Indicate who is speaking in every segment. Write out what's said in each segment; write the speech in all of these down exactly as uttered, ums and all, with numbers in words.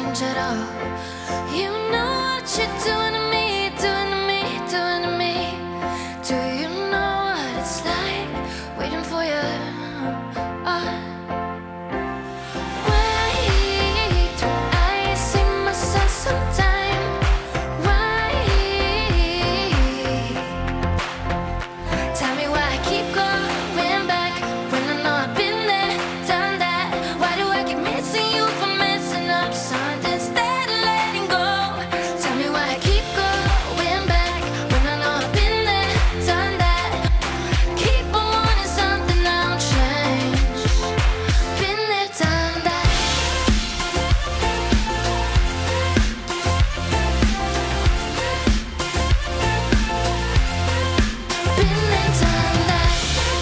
Speaker 1: change at all. You know what you're doing to me, doing to me, doing to me. Do you know what it's like waiting for you? Uh, why don't I see myself sometime? Why? Tell me why I keep going back when I know I've been there, done that. Why do I keep missing you for messing up something instead of letting go? Tell me why I keep going back when I know I've been there, done that. Keep on wanting something I don't change. Been there, done that. Been there, done that.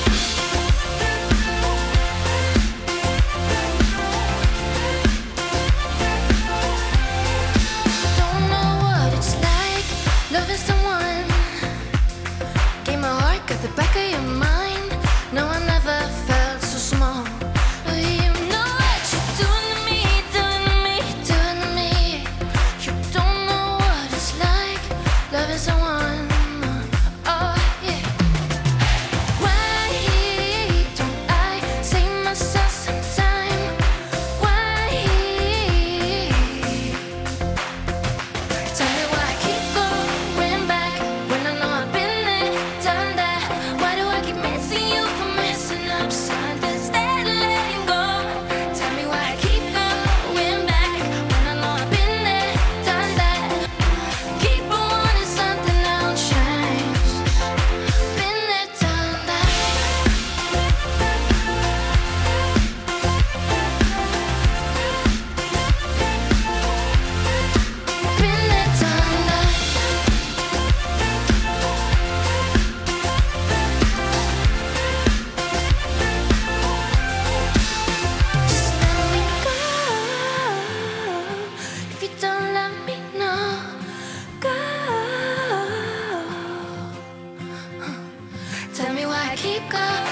Speaker 1: Don't know what it's like loving someone. Gave my heart, got the back of your mind. No, I never felt so small. Oh, you know what you're doing to me, doing to me, doing to me. You don't know what it's like loving someone. Oh, yeah. Why don't I save myself some time? Why? Tell me why I keep going back when I know I've been there, done that. Why do I keep missing you for messing up something instead of letting go? Tell me why I keep going back when I know I've been there, done that. Keep on wanting something I don't change. Been there, done that. Been there, done that. Just let me go. If you don't let me know, go. Tell me why I keep going.